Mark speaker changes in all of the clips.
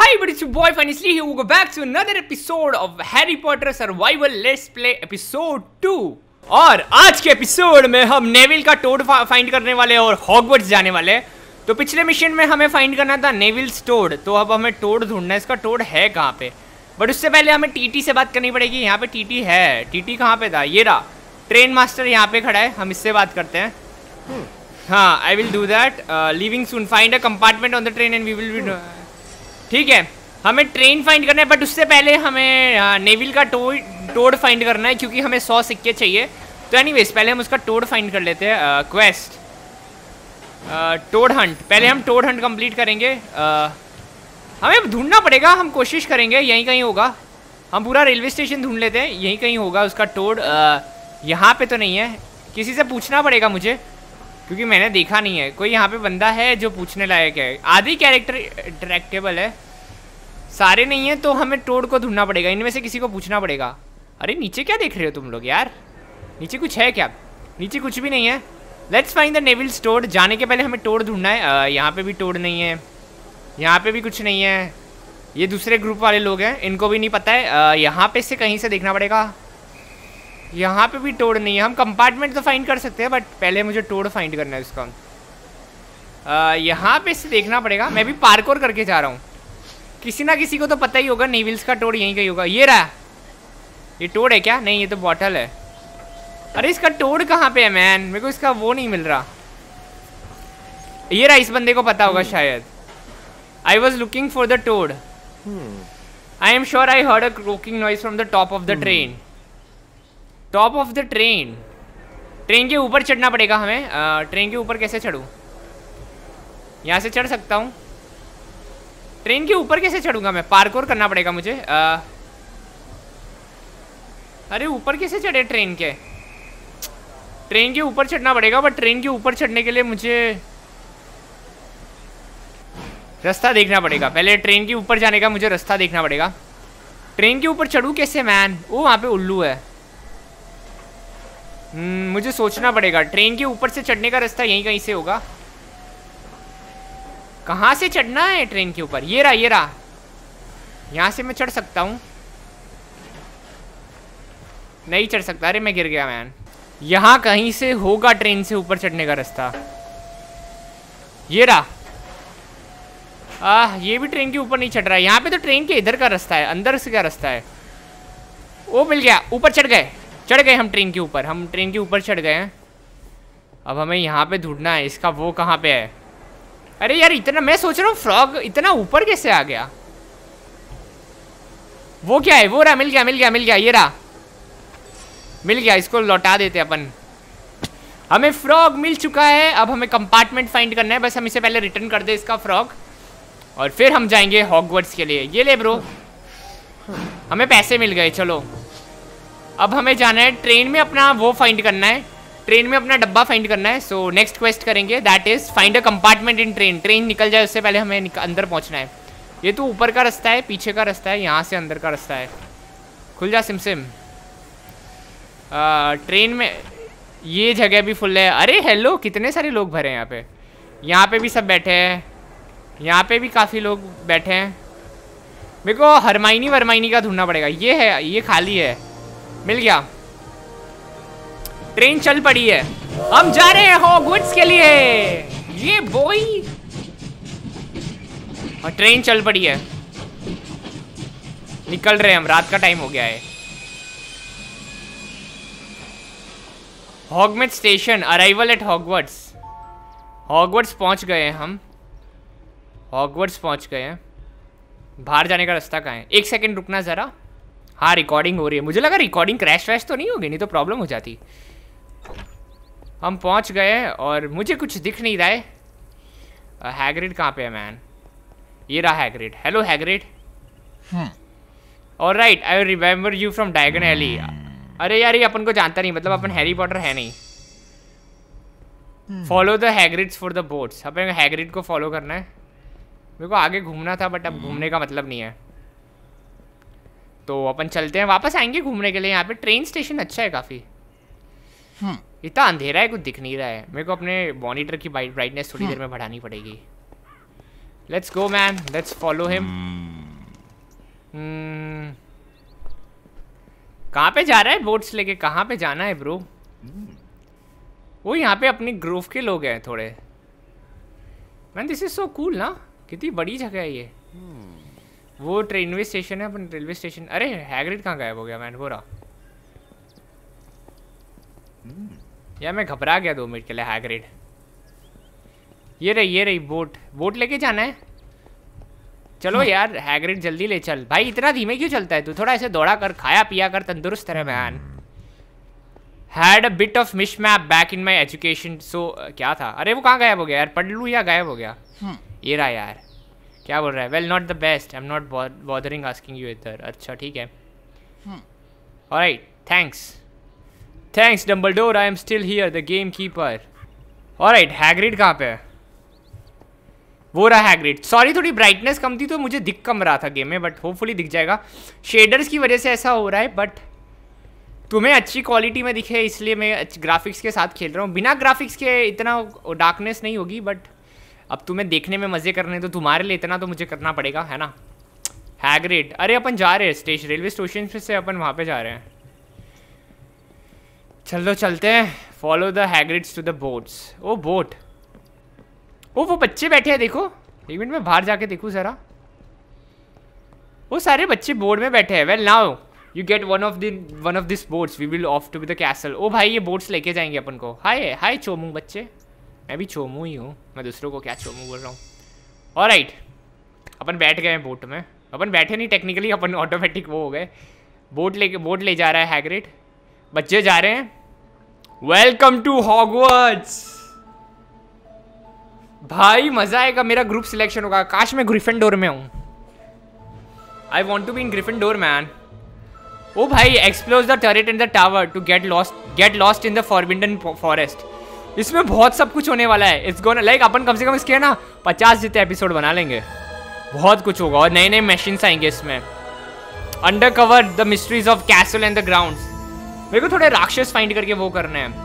Speaker 1: Hi, but it's your boy Finally here. We'll go back to another episode of Harry Potter Survival Let's Play episode 2. और आज के episode में हम Neville का toad find करने वाले और हॉगवर्ट्स जाने वाले। तो पिछले मिशन में हमें फाइंड करना था नेविल्स टोड, तो अब हमें टोड ढूंढना है। इसका टोड है कहाँ पे? बट उससे पहले हमें टीटी से बात करनी पड़ेगी। यहाँ पे टीटी है। टीटी कहाँ पे था? ये रहा। ट्रेन मास्टर यहाँ पे खड़ा है, हम इससे बात करते हैं। हाँ, I will do that. Leaving soon, find a compartment on the train and we will be. ठीक है, हमें ट्रेन फाइंड करना है, बट उससे पहले हमें नेविल का टोड फाइंड करना है, क्योंकि हमें 100 सिक्के चाहिए। तो एनीवेज पहले हम उसका टोड फाइंड कर लेते हैं। क्वेस्ट टोड हंट, पहले हम टोड हंट कंप्लीट करेंगे। हमें ढूंढना पड़ेगा, हम कोशिश करेंगे यहीं कहीं होगा। हम पूरा रेलवे स्टेशन ढूंढ लेते हैं, यहीं कहीं होगा उसका टोड। यहाँ पे तो नहीं है, किसी से पूछना पड़ेगा मुझे, क्योंकि मैंने देखा नहीं है। कोई यहाँ पे बंदा है जो पूछने लायक है। आधी कैरेक्टर इंटरेक्टेबल है, सारे नहीं है, तो हमें टोड को ढूंढना पड़ेगा। इनमें से किसी को पूछना पड़ेगा। अरे नीचे क्या देख रहे हो तुम लोग यार? नीचे कुछ है क्या? नीचे कुछ भी नहीं है। Let's find the Neville's toad. जाने के पहले हमें टोड ढूंढना है। यहाँ पे भी टोड नहीं है, यहाँ पे भी कुछ नहीं है। ये दूसरे ग्रुप वाले लोग हैं, इनको भी नहीं पता है। यहाँ पे से कहीं से देखना पड़ेगा। यहाँ पे भी टोड नहीं है। हम कंपार्टमेंट तो फाइंड कर सकते हैं, बट पहले मुझे टोड फाइंड करना है उसका। यहाँ पे से देखना पड़ेगा। मैं भी पार्कोर करके जा रहा हूँ। किसी ना किसी को तो पता ही होगा नेविल्स का टोड यहीं कहीं होगा। ये रहा। ये टोड है क्या? नहीं, ये तो बॉटल है। अरे इसका टोड कहाँ पे है मैन? मेरे को इसका वो नहीं मिल रहा। ये रहा, इस बंदे को पता होगा शायद। I was looking for the toad. I am sure I heard a croaking noise from the top of the train. Top of the train, train के ऊपर चढ़ना पड़ेगा हमें। ट्रेन के ऊपर कैसे चढ़ूँ? यहाँ से चढ़ सकता हूँ। ट्रेन के ऊपर कैसे चढ़ूंगा मैं? पार्कोर करना पड़ेगा मुझे। अरे ऊपर कैसे चढ़े ट्रेन के? ट्रेन के ऊपर चढ़ना पड़ेगा, बट ट्रेन के ऊपर चढ़ने के लिए मुझे रास्ता देखना पड़ेगा। पहले ट्रेन के ऊपर जाने का मुझे रास्ता देखना पड़ेगा। ट्रेन के ऊपर चढ़ूँ कैसे मैन? ओ वहाँ पे उल्लू है। मुझे सोचना पड़ेगा। ट्रेन के ऊपर से चढ़ने का रास्ता यहीं कहीं से होगा। कहाँ से चढ़ना है ट्रेन के ऊपर? ये रहा, ये रहा। यहाँ से मैं चढ़ सकता हूँ? नहीं चढ़ सकता। अरे मैं गिर गया मैन। यहाँ कहीं से होगा ट्रेन से ऊपर चढ़ने का रास्ता। ये रहा। ये भी ट्रेन के ऊपर नहीं चढ़ रहा है। यहाँ पे तो ट्रेन के इधर का रास्ता है, अंदर से क्या रास्ता है? ओ मिल गया, ऊपर चढ़ गए। चढ़ गए हम ट्रेन के ऊपर। हम ट्रेन के ऊपर चढ़ गए हैं। अब हमें यहाँ पे ढूंढना है इसका वो कहाँ पे है। अरे यार इतना, मैं सोच रहा हूँ फ्रॉग इतना ऊपर कैसे आ गया? वो क्या है? वो रहा, मिल गया मिल गया मिल गया। ये रहा, मिल गया। इसको लौटा देते अपन। हमें फ्रॉग मिल चुका है। अब हमें कंपार्टमेंट फाइंड करना है। बस हम इसे पहले रिटर्न कर दे इसका फ्रॉग, और फिर हम जाएंगे हॉगवर्ट्स के लिए। ये ले ब्रो, हमें पैसे मिल गए। चलो अब हमें जाना है ट्रेन में, अपना वो फाइंड करना है। ट्रेन में अपना डब्बा फाइंड करना है। सो नेक्स्ट क्वेस्ट करेंगे, that is find a compartment in train. Train निकल जाए उससे पहले हमें अंदर पहुंचना है। ये तो ऊपर का रास्ता है, पीछे का रास्ता है, यहाँ से अंदर का रास्ता है। खुल जा सिम। ट्रेन में ये जगह भी फुल है। अरे हेलो, कितने सारे लोग भरे हैं यहाँ पे। यहाँ पे भी सब बैठे हैं, यहाँ पे भी काफ़ी लोग बैठे हैं। मेरे को हरमाइनी वरमाइनी का ढूंढना पड़ेगा। ये है, ये खाली है। मिल गया। ट्रेन चल पड़ी है, हम जा रहे हैं हॉगवर्ट्स के लिए। ये बॉय, और ट्रेन चल पड़ी है। निकल रहे हम, रात का टाइम हो गया है। Hogwarts station, arrival at Hogwarts. Hogwarts पहुंच गए हैं हम। हॉगवर्ट्स पहुंच गए हैं। बाहर जाने का रास्ता कहाँ है? एक सेकंड रुकना जरा। हाँ रिकॉर्डिंग हो रही है। मुझे लगा रिकॉर्डिंग क्रैश वैश तो नहीं होगी, नहीं तो प्रॉब्लम हो जाती। हम पहुंच गए और मुझे कुछ दिख नहीं रहा है। हैग्रिड कहाँ पे है मैन? ये रहा Hagrid. Hello Hagrid. Alright, I remember you from Diagon Alley. अरे यार ये अपन को जानता नहीं, मतलब अपन हैरी पॉटर है नहीं। Follow the Hagrid's for the boats. अपन हैग्रिड को फॉलो करना है। मेरे को आगे घूमना था, बट अब घूमने का मतलब नहीं है, तो अपन चलते हैं। वापस आएंगे घूमने के लिए। यहाँ पे ट्रेन स्टेशन अच्छा है काफ़ी। इतना अंधेरा है, कुछ दिख नहीं रहा है। मेरे को अपने मॉनिटर की ब्राइटनेस थोड़ी देर में बढ़ानी पड़ेगी। Let's go man, let's follow him. कहाँ पे जा रहा है बोट्स लेके? कहाँ पे जाना है ब्रो? वो यहाँ पे अपनी ग्रोव के लोग हैं थोड़े। Man this is so cool ना, कितनी बड़ी जगह है ये। वो ट्रेनवे स्टेशन है, अपन रेलवे स्टेशन। अरे हैग्रिड कहाँ गायब हो गया मैन? वो रहा। यार मैं घबरा गया 2 मिनट के लिए। हैग्रिड ये रही बोट लेके जाना है। चलो यार हैग्रिड जल्दी ले चल। भाई इतना धीमे क्यों चलता है तू? थोड़ा ऐसे दौड़ा कर, खाया पिया कर, तंदुरुस्त रहे man. Had a bit of mishmash back in my education. So क्या था? अरे वो कहाँ गायब हो गया यार? पढ़ लूँ या गायब हो गया? ये रहा यार। क्या बोल रहा है? Well not the best, I am not bothering asking you इधर। अच्छा ठीक है। Alright thanks Dumbledore, I am still here the game keeper. Alright Hagrid कहाँ पे है? वो रहा हैग्रिड। सॉरी थोड़ी ब्राइटनेस कम थी तो मुझे दिख कम रहा था गेम में, बट होपफुली दिख जाएगा। शेडर्स की वजह से ऐसा हो रहा है, बट तुम्हें अच्छी क्वालिटी में दिखे इसलिए मैं ग्राफिक्स के साथ खेल रहा हूँ। बिना ग्राफिक्स के इतना डार्कनेस नहीं होगी, बट अब तुम्हें देखने में मज़े करने तो तुम्हारे लिए इतना तो मुझे करना पड़ेगा, है ना। हैग्रिड, अरे अपन जा रहे हैं रेलवे स्टेशन से अपन वहाँ पे जा रहे हैं। चलो चलते हैं। Follow the Hagrid's to the boats. ओ बोट, वो बच्चे बैठे हैं देखो। एक मिनट में बाहर जाके देखूँ ज़रा। वो सारे बच्चे बोर्ड में बैठे हैं। Well now you get one of this boats, we will off to be the castle. ओ भाई ये बोट्स लेके जाएंगे अपन को। हाय चोमू बच्चे। मैं भी चोमू ही हूँ, मैं दूसरों को क्या चोमू बोल रहा हूँ। ऑलराइट अपन बैठ गए हैं बोट में। अपन बैठे नहीं टेक्निकली, अपन ऑटोमेटिक वो हो गए। बोट ले जा रहा है हैग्रिड। बच्चे जा रहे हैं। Welcome to Hogwarts. भाई मजा आएगा, मेरा ग्रुप सिलेक्शन होगा। काश मैं ग्रिफिंडोर में हूँ। I want to be in Gryffindor man. ओ भाई explore the turret in the tower to get lost in the forbidden forest. इसमें बहुत सब कुछ होने वाला है। इट्स गोना लाइक अपन कम से कम इसके ना 50 जितने एपिसोड बना लेंगे। बहुत कुछ होगा और नए नए मशीन्स आएंगे इसमें। Under cover the mysteries of castle and the grounds. मेरे को थोड़े राक्षस फाइंड करके वो करने हैं।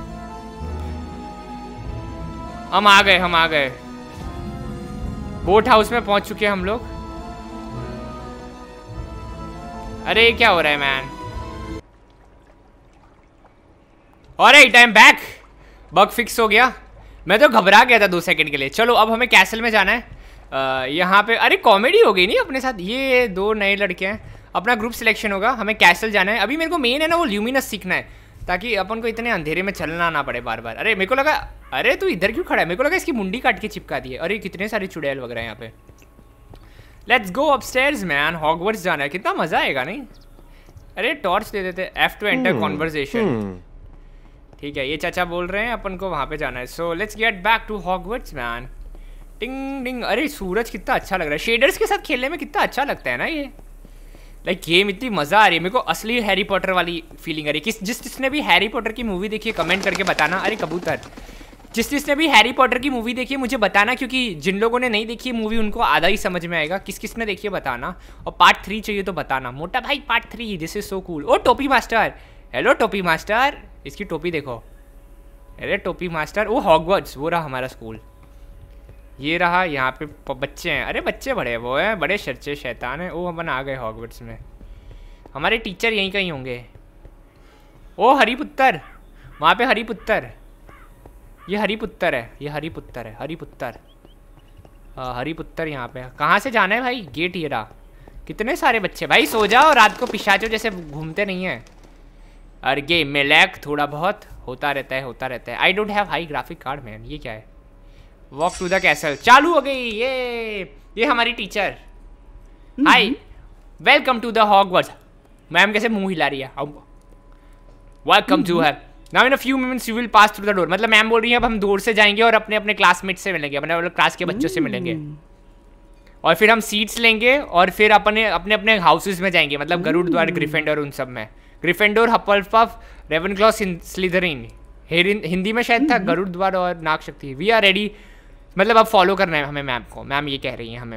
Speaker 1: हम आ गए बोट हाउस में पहुंच चुके हैं हम लोग। अरे क्या हो रहा है man? Alright I am back. Bug fix हो गया। मैं तो घबरा गया था 2 सेकंड के लिए। चलो अब हमें कैसल में जाना है। यहाँ पे अरे कॉमेडी हो गई नहीं अपने साथ। ये 2 नए लड़के हैं, अपना ग्रुप सिलेक्शन होगा। हमें कैसल जाना है। अभी मेरे को मेन है ना वो ल्यूमिनस सीखना है, ताकि अपन को इतने अंधेरे में चलना ना पड़े बार बार। अरे मेरे को लगा, अरे तू इधर क्यों खड़ा है? मेरे को लगा इसकी मुंडी काट के चिपका दी है। अरे कितने सारे चुड़ैल वगैरह यहाँ पे। Let's go upstairs man. Hogwarts जाना है, कितना मजा आएगा नहीं? अरे टॉर्च दे देते। F to enter conversation. ठीक है ये चाचा बोल रहे हैं अपन को वहाँ पे जाना है। So let's get back to Hogwarts man. टिंग टिंग। अरे सूरज कितना अच्छा लग रहा है। शेडर्स के साथ खेलने में कितना अच्छा लगता है ना ये। लाइक गेम इतनी मज़ा आ रही है। मेरे को असली हैरी पॉटर वाली फीलिंग आ रही है। जिसने भी हैरी पॉटर की मूवी देखी है कमेंट करके बताना। अरे कबूतर, जिसने भी हैरी पॉटर की मूवी देखी है मुझे बताना, क्योंकि जिन लोगों ने नहीं देखी है मूवी उनको आधा ही समझ में आएगा। किसने देखी है बताना। और पार्ट 3 चाहिए तो बताना। मोटा भाई part 3, this is so cool. ओ टोपी मास्टर, हेलो टोपी मास्टर। इसकी टोपी देखो। अरे टोपी मास्टर। वो हॉगवर्ट्स, वो रहा हमारा स्कूल। ये रहा, यहाँ पे बच्चे हैं। अरे बच्चे बड़े वो हैं, बड़े शर्चे शैतान हैं। ओ अपन आ गए हॉगवर्ट्स में। हमारे टीचर यहीं कहीं होंगे। ओ हरिपुत्र, वहाँ पे हरिपुत्र। ये हरिपुत्र है, ये हरिपुत्र है। हरिपुत्र यहाँ पे। कहाँ से जाना है भाई? गेट ये रहा। कितने सारे बच्चे। भाई सो जाओ, रात को पिशाचों जैसे घूमते नहीं है। अरे गेम में लैग थोड़ा बहुत होता रहता है। I don't have high graphic card man. ये क्या है? वॉक टू द कैसल चालू हो गई। ये हमारी teacher. Hi welcome to the Hogwarts. Ma'am कैसे मुंह हिला रही है। Welcome to her. Now in a few minutes you will pass through the door. मतलब मैम बोल रही है अब हम डोर से जाएंगे और अपने अपने क्लासमेट से मिलेंगे, अपने क्लास के बच्चों से मिलेंगे। और फिर हम सीट्स लेंगे और फिर अपने अपने हाउसेस में जाएंगे। मतलब गरुड़ द्वार, ग्रिफिंडोर, उन सब में। ग्रिफिंडोर, हफल्पफ, रेवेनक्लॉ, स्लिथरिन। हिंदी में शायद था गरुड़ द्वार और नागशक्ति। We are ready. मतलब अब फॉलो करना है हमें मैम को। मैम ये कह रही हैं हमें।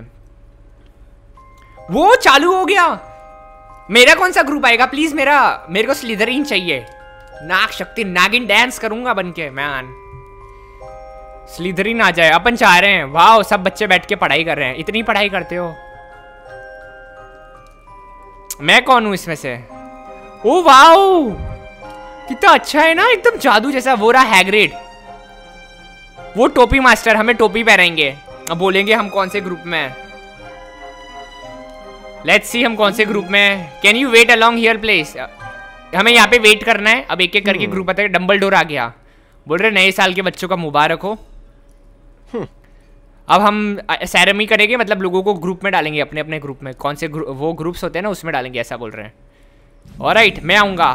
Speaker 1: वो चालू हो गया। मेरा कौन सा ग्रुप आएगा प्लीज? मेरे को स्लिथरिन चाहिए। नागशक्ति, नागिन डांस करूंगा बनके मैन। स्लिथरिन आ जाए। अपन चाह रहे हैं। वाह सब बच्चे बैठ के पढ़ाई कर रहे हैं। इतनी पढ़ाई करते हो? मैं कौन हूँ इसमें से? ओ वाओ, कितना अच्छा है ना, एकदम जादू जैसा। वो रहा हैग्रिड, वो टोपी मास्टर, हमें टोपी पहनाएंगे। अब बोलेंगे हम कौन से ग्रुप में हैं। लेट्स सी हम कौन से ग्रुप में हैं। Can you wait along here place? हमें यहाँ पे वेट करना है। अब एक एक करके ग्रुप आता है। डम्बलडोर आ गया, बोल रहे नए साल के बच्चों का मुबारक हो। अब हम सेरेमनी करेंगे, मतलब लोगों को ग्रुप में डालेंगे, अपने अपने ग्रुप में। कौन से वो ग्रुप्स होते हैं ना, उसमें डालेंगे, ऐसा बोल रहे हैं। ऑलराइट, मैं आऊंगा।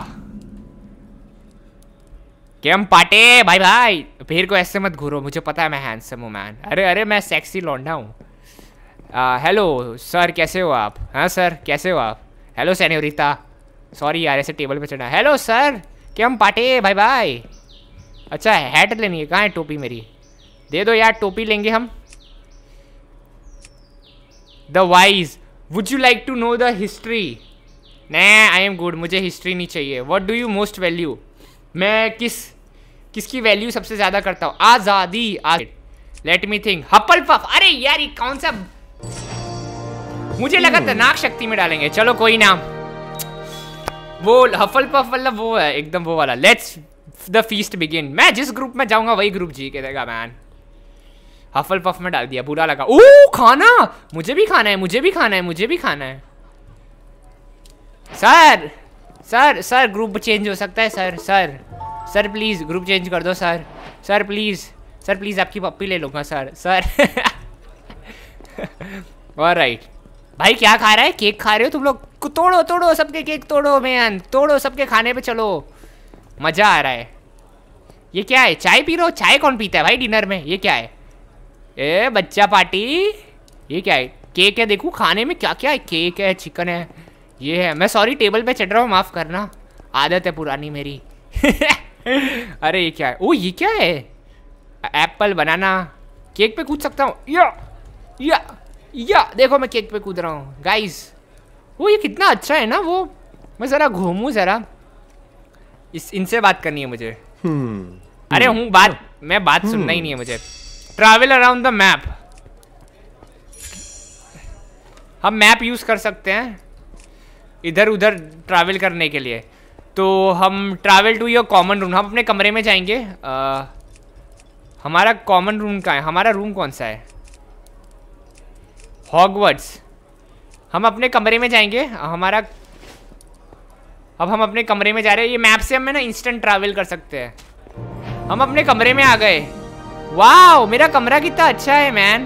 Speaker 1: क्या हम पाटे भाई भाई, फिर को ऐसे मत घूरो, मुझे पता है मैं हैंडसम हूँ मैन। अरे अरे मैं सेक्सी लौंडा हूँ। हेलो सर, कैसे हो आप? हाँ सर, कैसे हो आप? हेलो सेन्योरिता, सॉरी यार ऐसे टेबल पे चढ़ा। हेलो सर, क्या हम पाटे भाई भाई। अच्छा हैट लेनी है, कहाँ है टोपी मेरी? दे दो यार, टोपी लेंगे हम। The wise, would you like to know the history? नहीं, आई एम गुड, मुझे हिस्ट्री नहीं चाहिए। What do you most value? मैं किसकी वैल्यू सबसे ज्यादा करता हूँ? आजादी। Let me think. Hufflepuff, अरे यार ये कौन सा, मुझे लगा था नाक शक्ति में डालेंगे। चलो कोई ना, वो हफल पफ मतलब वो है एकदम वो वाला। Let's the feast begin. मैं जिस ग्रुप में जाऊंगा वही ग्रुप जी के देगा मैन। हफल पफ में डाल दिया, बुरा लगा। ओ खाना, मुझे भी खाना है, मुझे भी खाना है, मुझे भी खाना है। Sir sir sir, group change हो सकता है sir. Sir sir please group change कर दो sir. Sir please, sir please आपकी पप्पी ले लूंगा सर। Sir alright. भाई क्या खा रहा है? केक खा रहे हो तुम लोग? तोड़ो तोड़ो सबके केक, तोड़ो मैन, तोड़ो सबके खाने पे। चलो मजा आ रहा है। ये क्या है? चाय पी रहे हो? चाय कौन पीता है भाई डिनर में? ये क्या है? ए बच्चा पार्टी, ये क्या है? केक है, देखो खाने में क्या क्या है। केक है, चिकन है, ये है। मैं सॉरी टेबल पे चढ़ रहा हूँ, माफ करना, आदत है पुरानी मेरी। अरे ये क्या है? ओ ये क्या है? एप्पल, बनाना। केक पे कूद सकता हूँ? या देखो मैं केक पे कूद रहा हूँ गाइस। वो ये कितना अच्छा है ना वो। मैं ज़रा घूमूँ ज़रा, इनसे बात करनी है मुझे। अरे मैं बात सुनना ही नहीं है मुझे। ट्रैवल अराउंड द मैप, हम मैप यूज़ कर सकते हैं इधर उधर ट्रैवल करने के लिए। तो हम travel to your common room, हम अपने कमरे में जाएंगे। हमारा कॉमन रूम कहाँ है? हमारा रूम कौन सा है? हॉगवर्ट्स। हम अपने कमरे में जाएंगे। अब हम अपने कमरे में जा रहे हैं। ये मैप से हम ना इंस्टेंट ट्रैवल कर सकते हैं। हम अपने कमरे में आ गए। वाओ, मेरा कमरा कितना अच्छा है मैन,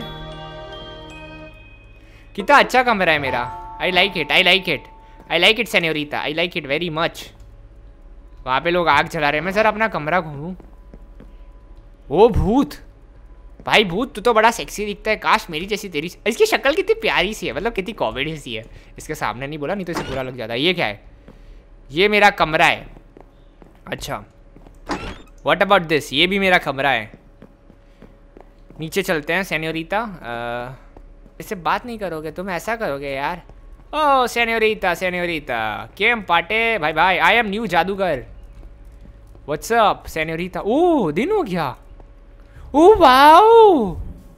Speaker 1: कितना अच्छा कमरा है मेरा। I like it, I like it, I like it senorita, I like it very much. वहाँ पे लोग आग जला रहे हैं। मैं जरा अपना कमरा घूमूं। ओ भूत, भाई भूत तू तो बड़ा सेक्सी दिखता है। काश मेरी जैसी तेरी, इसकी शक्ल कितनी प्यारी सी है, मतलब कितनी कॉमेडी सी है। इसके सामने नहीं बोला, नहीं तो इसे बुरा लग जाता है। ये क्या है? ये मेरा कमरा है। अच्छा, व्हाट अबाउट दिस? ये भी मेरा कमरा है। नीचे चलते हैं सेन्योरिटा। इससे बात नहीं करोगे तुम? ऐसा करोगे यार? ओ सेन्योरिटा, सेन्योरिटा केम पाटे भाई भाई, आई एम न्यू जादूगर। What's up senorita. ओह दिन हो गया। ओह वाओ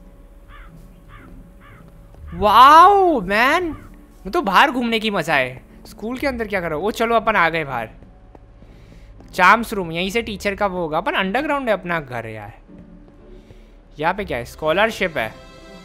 Speaker 1: वाओ मैन, मैं तो बाहर घूमने की मजा है। स्कूल के अंदर क्या करो? वो चलो अपन आ गए बाहर। चार्म्स रूम, यहीं से टीचर का वो होगा। अपन अंडरग्राउंड है अपना घर है यार। यहाँ पे क्या है? स्कॉलरशिप है।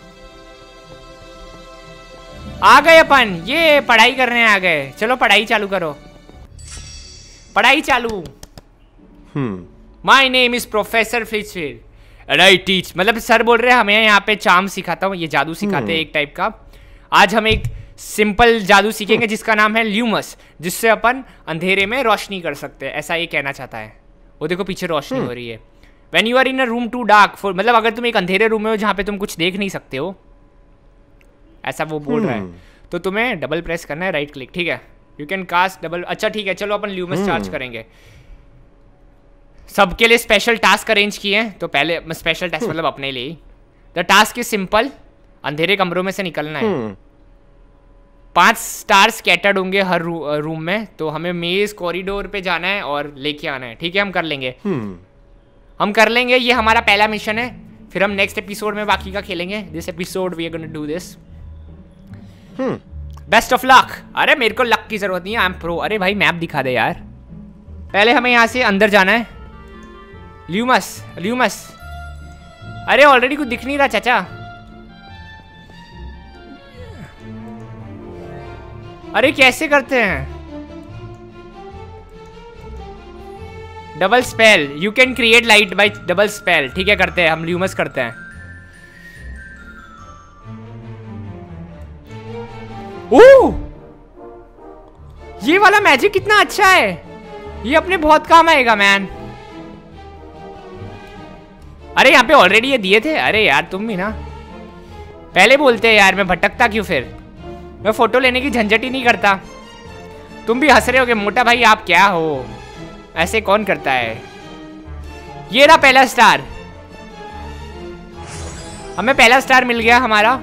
Speaker 1: आ गए अपन, ये पढ़ाई करने आ गए। चलो पढ़ाई चालू करो, पढ़ाई चालू। My name is professor Flitchfield and I teach, मतलब सर बोल रहे हैं हमें यहाँ पे चार्म सिखाता हूँ। ये जादू सिखाते हैं एक टाइप का। आज हम एक सिंपल जादू सीखेंगे जिसका नाम है ल्यूमस, जिससे अपन अंधेरे में रोशनी कर सकते हैं, ऐसा ये कहना चाहता है। वो देखो पीछे रोशनी हो रही है। When you are in a room too dark for, मतलब अगर तुम एक अंधेरे रूम में हो जहाँ पे तुम कुछ देख नहीं सकते हो, ऐसा वो बोल रहा है। तो तुम्हें डबल प्रेस करना है, राइट क्लिक, ठीक है। You can cast double. अच्छा ठीक है, चलो अपन ल्यूमस चार्ज करेंगे। सबके लिए स्पेशल टास्क अरेंज किए हैं। तो पहले स्पेशल टास्क मतलब अपने लिए। द टास्क इज सिंपल, अंधेरे कमरों में से निकलना है। 5 स्टार्स स्कैटर्ड होंगे हर रूम में। तो हमें मेज कॉरिडोर पे जाना है और लेके आना है, ठीक है। हम कर लेंगे, हम कर लेंगे। ये हमारा पहला मिशन है। फिर हम नेक्स्ट एपिसोड में बाकी का खेलेंगे। This episode we are gonna do this. Best of luck. अरे मेरे को लक की जरूरत नहीं है, आई एम प्रो। अरे भाई मैप दिखा दे यार। पहले हमें यहाँ से अंदर जाना है। ल्यूमस। अरे ऑलरेडी कुछ दिख नहीं रहा चाचा। अरे कैसे करते हैं? Double spell, you can create light by double spell. ठीक है करते हैं, हम ल्यूमस करते हैं। ओह, ये वाला मैजिक कितना अच्छा है, ये अपने बहुत काम आएगा मैन। अरे यहाँ पे ऑलरेडी ये दिए थे। अरे यार तुम भी ना पहले बोलते हैं यार, मैं भटकता क्यों फिर? मैं फोटो लेने की झंझट ही नहीं करता। तुम भी हंस रहे होगे, मोटा भाई आप क्या हो, ऐसे कौन करता है? ये रहा पहला स्टार, हमें पहला स्टार मिल गया हमारा।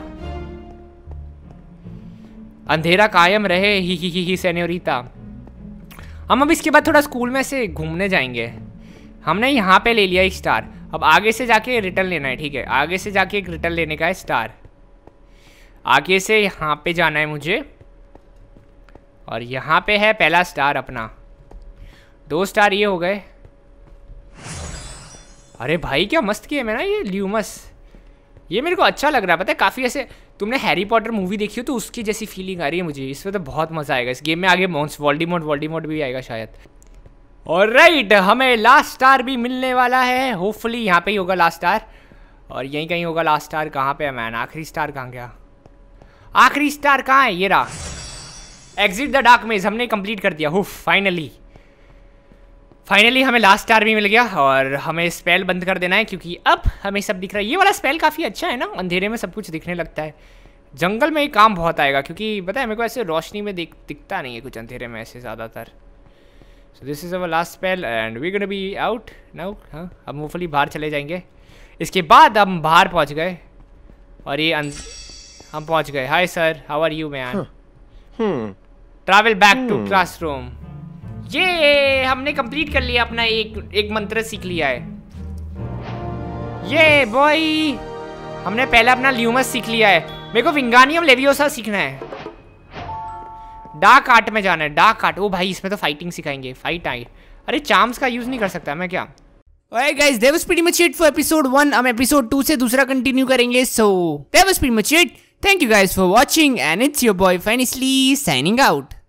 Speaker 1: अंधेरा कायम रहे ही सेन्योरिता। हम अब इसके बाद थोड़ा स्कूल में से घूमने जाएंगे। हमने यहाँ पे ले लिया एक स्टार, अब आगे से जाके रिटर्न लेना है। ठीक है, आगे से जाके एक रिटर्न लेने का है स्टार। आगे से यहाँ पे जाना है मुझे, और यहाँ पे है पहला स्टार अपना। 2 स्टार ये हो गए। अरे भाई क्या मस्त किया है ना ये ल्यूमस, ये मेरे को अच्छा लग रहा है। पता है काफ़ी ऐसे, तुमने हैरी पॉटर मूवी देखी हो तो उसकी जैसी फीलिंग आ रही है मुझे। इसमें तो बहुत मज़ा आएगा इस गेम में। आगे वोल्डेमॉर्ट भी आएगा शायद। ऑलराइट, हमें लास्ट स्टार भी मिलने वाला है। होपफुली यहाँ पे ही होगा लास्ट स्टार, और यहीं कहीं होगा लास्ट स्टार। कहाँ पे है मैन? आखिरी स्टार कहाँ गया? आखिरी स्टार कहाँ है? ये रहा। एग्जिट द डार्क मेज हमने कंप्लीट कर दिया। हुफ, फाइनली हमें लास्ट स्टार भी मिल गया। और हमें स्पेल बंद कर देना है क्योंकि अब हमें सब दिख रहा है। ये वाला स्पेल काफ़ी अच्छा है ना, अंधेरे में सब कुछ दिखने लगता है। जंगल में ही काम बहुत आएगा क्योंकि पता है मेरे को ऐसे रोशनी में दिखता नहीं है कुछ अंधेरे में ऐसे ज़्यादातर। So this is our last spell and we gonna be out now. हाँ, अब होपफुली बाहर चले जाएंगे। इसके बाद हम बाहर पहुँच गए और ये हम पहुँच गए। Hi sir, how are you man? Travel back to classroom. ये हमने कंप्लीट कर लिया अपना एक मंत्र सीख लिया है। ये बॉय, हमने पहले अपना ल्यूमस सीख लिया है। मेरे को विंगानियम लेवियोसा सीखना है। डार्क आर्ट में जाना है, डार्क आर्ट। ओ भाई इसमें तो फाइटिंग सिखाएंगे, फाइट आई। अरे चार्म्स का यूज नहीं कर सकता मैं क्या? Alright guys, that was pretty much it for episode 1. हम episode 2 से दूसरा कंटिन्यू करेंगे। So that was pretty much it. Thank you guys for watching and it's your boy Finally signing out.